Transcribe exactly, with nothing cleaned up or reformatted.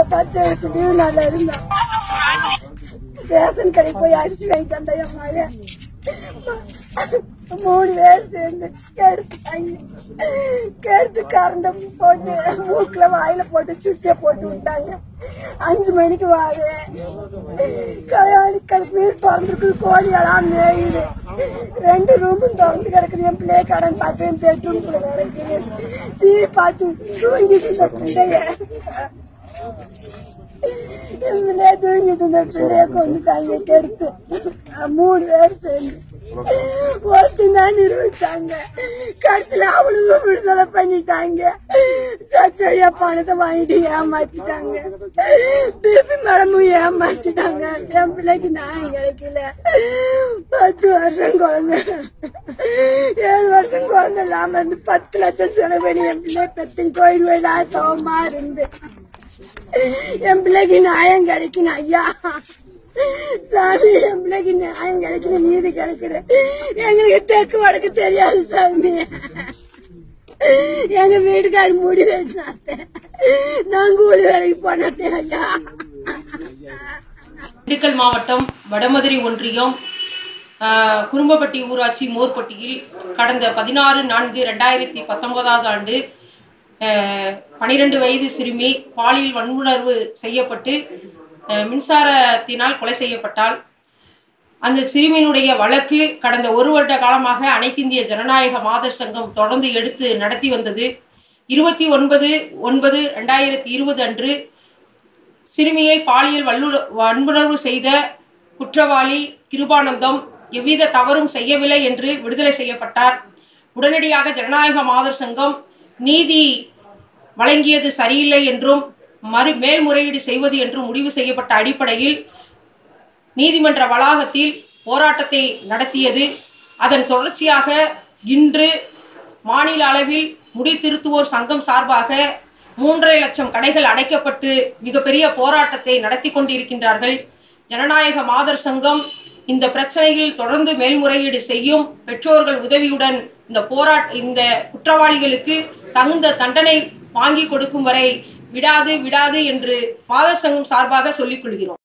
பச்சை எடுத்துட்டு நல்லா இருந்தான். ரேஷன் கடைக்கு போய் அரிசி வாங்கி தந்தா என் மகன். மூணு பேர் சேர்ந்து கெடுத்துட்டாங்க. கெடுத்து கரண்ட போட்டு மூக்குல வாயில போட்டு சுவிட்ச போட்டு விட்டாங்க. அஞ்சு மணிக்கு வாரு கல்யாணி வீடு திறந்துருக்கு. கோழி எல்லாம் மேயுது. ரெண்டு ரூமும் திறந்து கிடக்குது. என் பிள்ளைய கடன் பார்த்து என் பெட்ரூம் கூட கிடக்குது. டீ பார்த்து தூங்கிட்டு இந்த பிள்ளைய என் பிள்ளைய தூங்கிட்டு இந்த பிள்ளைய கொண்டுட்டாங்க கெடுத்து. மூணு பேர் சேர்ந்து ஒருத்தான் நிரூபிச்சாங்க. கடைசியில அவளுங்க விடுதலை பண்ணிட்டாங்க. சச்சையா பணத்தை வாங்கிட்டு ஏமாத்திட்டாங்க. பிபி மேடமும் ஏமாத்திட்டாங்க. என் பிள்ளைக்கு நாயம் கிடைக்கல. பத்து வருஷம் குழந்தை ஏழு வருஷம் குழந்தை இல்லாம இருந்து பத்து லட்சம் செலவழி என் பிள்ளை பெத்தின் கோயில் கோயிலா தவமா இருந்து என் பிள்ளைக்கு நியாயம் கிடைக்கணும் ஐயா. சாமி என் பிள்ளைக்கு நியாயம் கிடைக்கணும், நீதி கிடைக்கணும். எங்களுக்கு தெற்கு வடக்கு தெரியாது சாமி. எங்க வீட்டுக்காரு முடி வெட்டினாங்க. நான் கூலி வேலைக்கு போனேன் ஐயா. திண்டுக்கல் மாவட்டம் வடமதுரை ஒன்றியம் குறும்பப்பட்டி ஊராட்சி மோர்பட்டியில் கடந்த பதினாறு நான்கு ரெண்டாயிரத்தி பத்தொன்பதாவது ஆண்டு பனிரெண்டு வயது சிறுமி பாலியல் வன்புணர்வு செய்யப்பட்டு மின்சாரத்தினால் கொலை செய்யப்பட்டால் அந்த சிறுமியினுடைய வழக்கு கடந்த ஒரு வருட காலமாக அனைத்து இந்திய ஜனநாயக மாதர் சங்கம் தொடர்ந்து எடுத்து நடத்தி வந்தது. இருபத்தி ஒன்பது ஒன்பது ரெண்டாயிரத்தி இருபது அன்று சிறுமியை பாலியல் வல்லு வன்புணர்வு செய்த குற்றவாளி கிருபானந்தம் எவ்வித தவறும் செய்யவில்லை என்று விடுதலை செய்யப்பட்டார். உடனடியாக ஜனநாயக மாதர் சங்கம் நீதி வழங்கியது சரியில்லை என்றும் மறு மேல்முறையீடு செய்வது என்றும் முடிவு செய்யப்பட்ட அடிப்படையில் நீதிமன்ற வளாகத்தில் போராட்டத்தை நடத்தியது. அதன் தொடர்ச்சியாக இன்று மாநில அளவில் முடித்திருத்துவோர் சங்கம் சார்பாக மூன்றரை லட்சம் கடைகள் அடைக்கப்பட்டு மிகப்பெரிய போராட்டத்தை நடத்தி கொண்டிருக்கின்றார்கள். ஜனநாயக மாதர் சங்கம் இந்த பிரச்சனையில் தொடர்ந்து மேல்முறையீடு செய்யும். பெற்றோர்கள் உதவியுடன் இந்த போராட்ட இந்த குற்றவாளிகளுக்கு தகுந்த தண்டனை வாங்கி கொடுக்கும் வரை விடாது விடாது என்று மாதர் சங்கம் சார்பாக சொல்லிக் கொள்கிறோம்.